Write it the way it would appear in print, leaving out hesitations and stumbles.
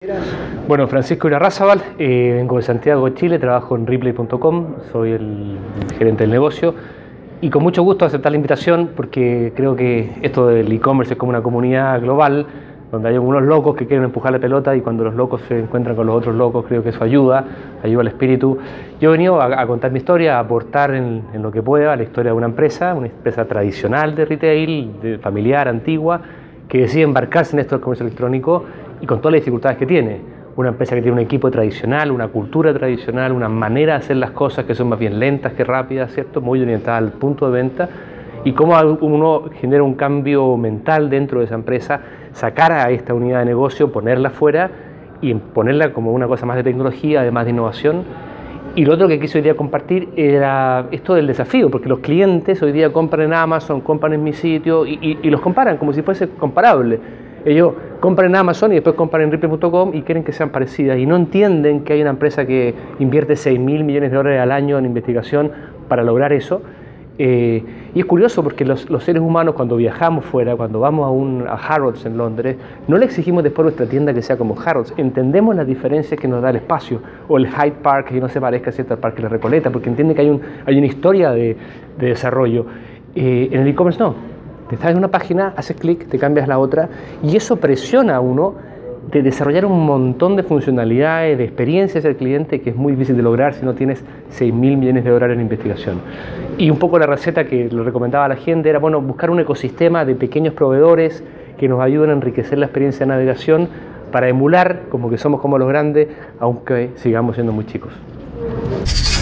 Bueno, Francisco Irarrázaval, vengo de Santiago de Chile, trabajo en Ripley.com, soy el gerente del negocio y con mucho gusto aceptar la invitación porque creo que esto del e-commerce es como una comunidad global donde hay algunos locos que quieren empujar la pelota y cuando los locos se encuentran con los otros locos creo que eso ayuda al espíritu. Yo he venido a contar mi historia, a aportar en lo que pueda la historia de una empresa tradicional de retail, familiar, antigua, que decide embarcarse en esto del comercio electrónico y con todas las dificultades que tiene. Una empresa que tiene un equipo tradicional, una cultura tradicional, una manera de hacer las cosas que son más bien lentas que rápidas, ¿cierto? Muy orientada al punto de venta. Y cómo uno genera un cambio mental dentro de esa empresa, sacar a esta unidad de negocio, ponerla fuera y ponerla como una cosa más de tecnología, además de innovación. Y lo otro que quise hoy día compartir era esto del desafío, porque los clientes hoy día compran en Amazon, compran en mi sitio y los comparan como si fuese comparable. Ellos compran en Amazon y después compran en Ripley.com y quieren que sean parecidas y no entienden que hay una empresa que invierte 6.000 millones de dólares al año en investigación para lograr eso. Y es curioso porque los seres humanos cuando viajamos fuera, cuando vamos a Harrods en Londres, no le exigimos después nuestra tienda que sea como Harrods, entendemos las diferencias que nos da el espacio, o el Hyde Park que no se parezca ¿cierto? Al Parque de la Recoleta, porque entiende que hay una historia de desarrollo. En el e-commerce no, te estás en una página, haces clic, te cambias la otra y eso presiona a uno de desarrollar un montón de funcionalidades, de experiencias del cliente que es muy difícil de lograr si no tienes 6.000 millones de dólares en investigación. Y un poco la receta que lo recomendaba a la gente era, bueno, buscar un ecosistema de pequeños proveedores que nos ayuden a enriquecer la experiencia de navegación para emular como que somos como los grandes, aunque sigamos siendo muy chicos.